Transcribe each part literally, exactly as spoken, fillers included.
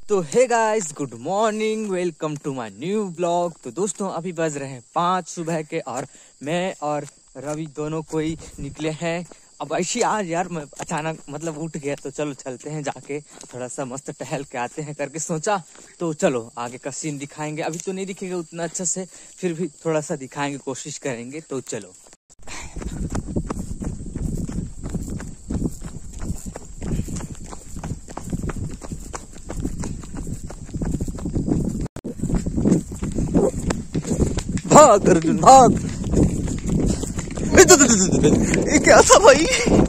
तो hey guys, good morning, welcome to my new blog. तो दोस्तों अभी बज रहे हैं पाँच सुबह के और मैं और रवि दोनों कोई निकले हैं। अब ऐसी आज यार मैं अचानक मतलब उठ गया तो चलो चलते हैं, जाके थोड़ा सा मस्त टहल के आते हैं करके सोचा। तो चलो आगे का सीन दिखाएंगे, अभी तो नहीं दिखेगा उतना अच्छा से, फिर भी थोड़ा सा दिखाएंगे, कोशिश करेंगे। तो चलो भाग अर्जुन भाग। ये क्या था भाई?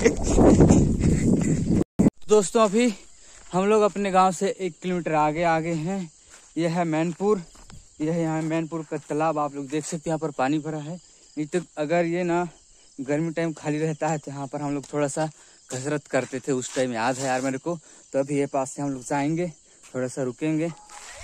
दोस्तों अभी हम लोग अपने गांव से एक किलोमीटर आगे आगे हैं। यह है मैनपुर, यह यहाँ मैनपुर का तालाब आप लोग देख सकते हैं। यहाँ पर पानी भरा है। नहीं तो अगर ये ना गर्मी टाइम खाली रहता है तो यहाँ पर हम लोग थोड़ा सा कसरत करते थे, उस टाइम याद है यार मेरे को। तो अभी ये पास से हम लोग जाएंगे, थोड़ा सा रुकेंगे।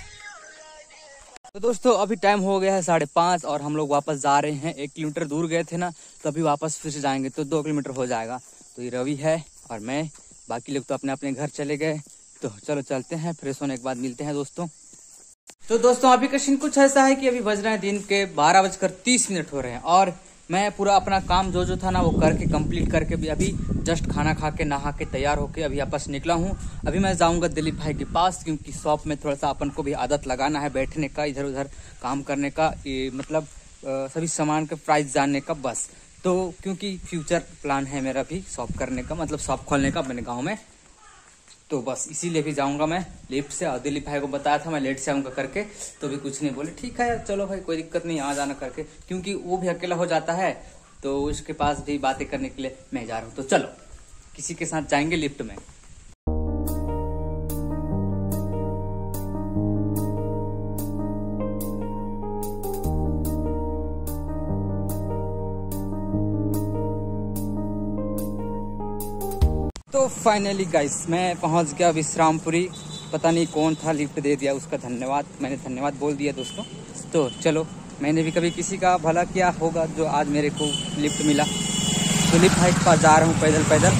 तो दोस्तों अभी टाइम हो गया है साढ़े पाँच और हम लोग वापस जा रहे हैं। एक किलोमीटर दूर गए थे ना, तो अभी वापस फिर से जाएंगे तो दो किलोमीटर हो जाएगा। तो ये रवि है और मैं, बाकी लोग तो अपने अपने घर चले गए। तो चलो चलते हैं, फ्रेश होने के बाद मिलते हैं दोस्तों। तो दोस्तों अभी का सीन कुछ ऐसा है कि अभी बज रहे हैं दिन के बारह बजकर तीस मिनट हो रहे हैं और मैं पूरा अपना काम जो जो था ना वो करके कंप्लीट करके भी अभी जस्ट खाना खा के नहा के तैयार होके अभी वापस निकला हूँ। अभी मैं जाऊंगा दिलीप भाई के पास, क्योंकि शॉप में थोड़ा सा अपन को भी आदत लगाना है बैठने का, इधर उधर काम करने का, ये मतलब आ, सभी सामान के प्राइस जानने का बस। तो क्योंकि फ्यूचर प्लान है मेरा भी शॉप करने का, मतलब शॉप खोलने का अपने गाँव में। तो बस इसीलिए भी जाऊंगा मैं लिफ्ट से। और दिलीप भाई को बताया था मैं लेट से आऊंगा करके, तो भी कुछ नहीं बोले। ठीक है चलो भाई, कोई दिक्कत नहीं, आ जाना करके, क्योंकि वो भी अकेला हो जाता है तो उसके पास भी बातें करने के लिए मैं जा रहा हूँ। तो चलो किसी के साथ जाएंगे लिफ्ट में। तो फाइनली गाइस मैं पहुंच गया विश्रामपुरी। पता नहीं कौन था लिफ्ट दे दिया, उसका धन्यवाद, मैंने धन्यवाद बोल दिया दोस्तों। तो चलो, मैंने भी कभी किसी का भला किया होगा जो आज मेरे को लिफ्ट मिला। तो लिफ्ट भाई के पास जा रहा हूँ पैदल पैदल।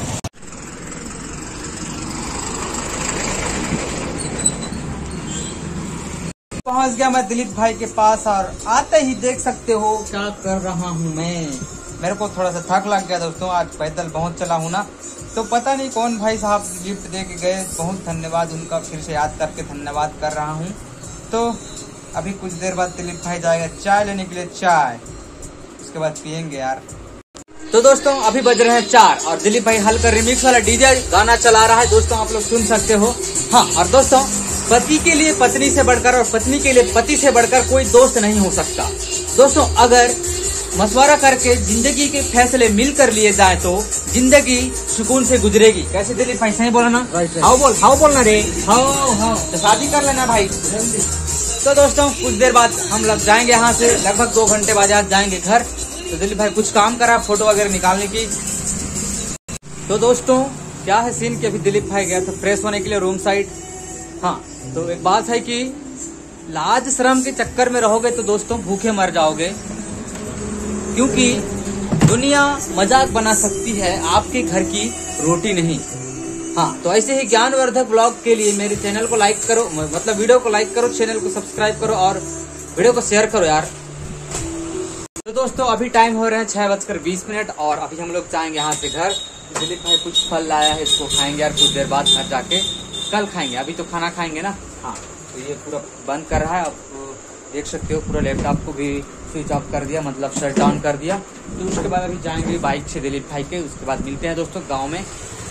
पहुंच गया मैं दिलीप भाई के पास और आते ही देख सकते हो क्या कर रहा हूँ मैं। मेरे को थोड़ा सा थक लग गया दोस्तों, आज पैदल बहुत चला हूँ ना। तो पता नहीं कौन भाई साहब लिफ्ट दे के गए, बहुत धन्यवाद उनका, फिर से याद करके धन्यवाद कर रहा हूँ। तो अभी कुछ देर बाद दिलीप भाई जाएगा चाय लेने के लिए, चाय उसके बाद पियेंगे यार। तो दोस्तों अभी बज रहे हैं चार और दिलीप भाई हल्का रिमिक्स वाला डीजे गाना चला रहा है दोस्तों, आप लोग सुन सकते हो। हाँ, और दोस्तों पति के लिए पत्नी से बढ़कर और पत्नी के लिए पति से बढ़कर कोई दोस्त नहीं हो सकता। दोस्तों अगर मशवरा करके जिंदगी के फैसले मिलकर लिए जाए तो जिंदगी सुकून से गुजरेगी। कैसे दिलीप भाई, सही बोला ना? हाउ बोल हाउ बोलना रे, हाउ हाउ तो शादी कर लेना भाई। तो दोस्तों कुछ देर बाद हम लोग जाएंगे यहाँ से, लगभग दो घंटे बाद आज जाएंगे घर। तो दिलीप भाई कुछ काम करा फोटो वगैरह निकालने की। तो दोस्तों क्या है सीन कि अभी दिलीप भाई गया था फ्रेश होने के लिए रूम साइड। हाँ, तो एक बात है कि लाज शर्म के चक्कर में रहोगे तो दोस्तों भूखे मर जाओगे, क्योंकि दुनिया मजाक बना सकती है, आपके घर की रोटी नहीं। हाँ, तो ऐसे ही ज्ञानवर्धक ब्लॉग के लिए मेरे चैनल को लाइक करो, मतलब वीडियो को लाइक करो, चैनल को सब्सक्राइब करो और वीडियो को शेयर करो यार। तो दोस्तों अभी टाइम हो रहे हैं छह बजकर बीस मिनट और अभी हम लोग जाएंगे यहाँ से घर। दिलीप भाई कुछ फल लाया है, इसको खाएंगे यार कुछ देर बाद, घर जाके कल खाएंगे, अभी तो खाना खाएंगे ना। हाँ, तो ये पूरा बंद कर रहा है, आप देख सकते हो पूरा लैपटॉप को भी स्विच ऑफ कर दिया, मतलब शट डाउन कर दिया। तो उसके बाद अभी जाएंगे बाइक से दिलीप भाई के, उसके बाद मिलते हैं दोस्तों गांव में।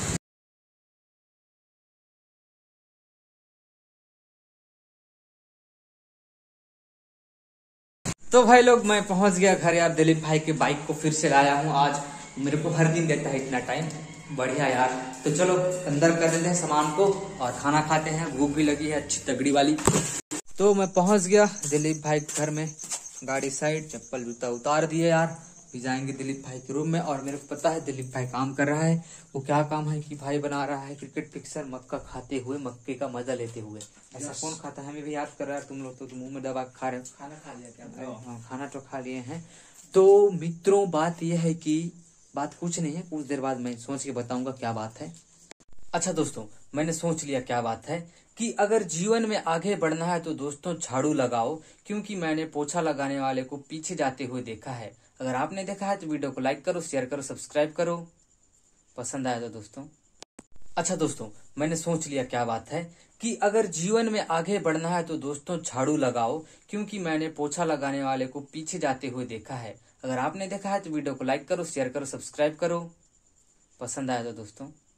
तो भाई लोग मैं पहुंच गया घर यार, दिलीप भाई के बाइक को फिर से लाया हूं। आज मेरे को हर दिन देता है इतना टाइम, बढ़िया यार। तो चलो अंदर कर देते हैं सामान को और खाना खाते हैं, भूख भी लगी है अच्छी तगड़ी वाली। तो मैं पहुंच गया दिलीप भाई के घर में, गाड़ी साइड, चप्पल जूता उतार दिए यार। भी जाएंगे दिलीप भाई के रूम में और मेरे को पता है दिलीप भाई काम कर रहा है। वो क्या काम है कि भाई बना रहा है क्रिकेट पिक्चर, मक्का खाते हुए, मक्के का मजा लेते हुए। ऐसा कौन खाता है, हमें भी याद कर रहा है, तुम लोग तो मुंह में दबा खा रहे हो। खाना खा लिया क्या? हाँ, खाना तो खा लिए हैं। तो मित्रों बात यह है कि बात कुछ नहीं है, कुछ देर बाद मैं सोच के बताऊंगा क्या बात है। अच्छा दोस्तों, मैंने सोच लिया क्या बात है कि अगर जीवन में आगे बढ़ना है तो दोस्तों झाड़ू लगाओ, क्योंकि मैंने पोछा लगाने वाले को पीछे जाते हुए देखा है। अगर आपने देखा है तो वीडियो को लाइक करो, शेयर करो, सब्सक्राइब करो। पसंद आया तो दोस्तों। अच्छा दोस्तों, मैंने सोच लिया क्या बात है कि अगर जीवन में आगे बढ़ना है तो दोस्तों झाड़ू लगाओ, क्योंकि मैंने पोछा लगाने वाले को पीछे जाते हुए देखा है। अगर आपने देखा है तो वीडियो को लाइक करो, शेयर करो, सब्सक्राइब करो। पसंद आया तो दोस्तों।